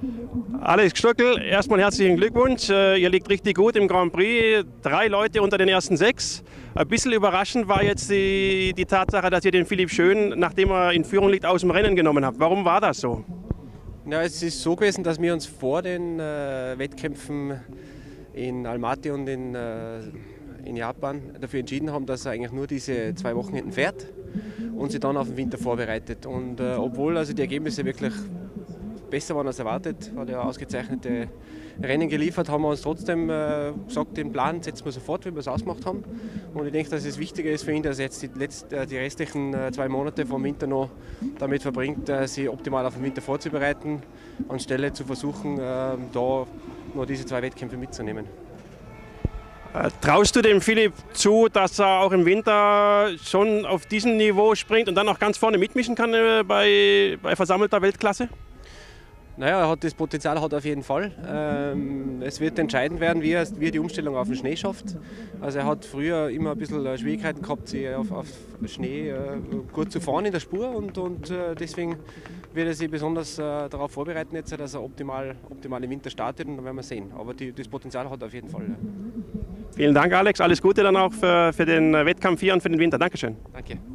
Alex Stöckel, erstmal herzlichen Glückwunsch. Ihr liegt richtig gut im Grand Prix. 3 Leute unter den ersten 6. Ein bisschen überraschend war jetzt die Tatsache, dass ihr den Philipp Schön, nachdem er in Führung liegt, aus dem Rennen genommen habt. Warum war das so? Ja, es ist so gewesen, dass wir uns vor den Wettkämpfen in Almaty und in Japan dafür entschieden haben, dass er eigentlich nur diese 2 Wochenenden fährt und sich dann auf den Winter vorbereitet. Und obwohl also die Ergebnisse wirklich besser waren als erwartet, hat er ausgezeichnete Rennen geliefert, haben wir uns trotzdem gesagt, den Plan setzen wir sofort, wie wir es ausgemacht haben. Und ich denke, dass es wichtiger ist für ihn, dass er jetzt die restlichen 2 Monate vom Winter noch damit verbringt, sich optimal auf den Winter vorzubereiten, anstelle zu versuchen, da nur diese 2 Wettkämpfe mitzunehmen. Traust du dem Philipp zu, dass er auch im Winter schon auf diesem Niveau springt und dann auch ganz vorne mitmischen kann bei versammelter Weltklasse? Naja, das Potenzial hat er auf jeden Fall. Es wird entscheidend werden, wie er die Umstellung auf den Schnee schafft. Also er hat früher immer ein bisschen Schwierigkeiten gehabt, sich auf Schnee gut zu fahren in der Spur und deswegen wird er sich besonders darauf vorbereiten, jetzt, dass er optimal im Winter startet und dann werden wir sehen. Aber das Potenzial hat er auf jeden Fall. Ja. Vielen Dank, Alex. Alles Gute dann auch für den Wettkampf hier und für den Winter. Dankeschön. Danke.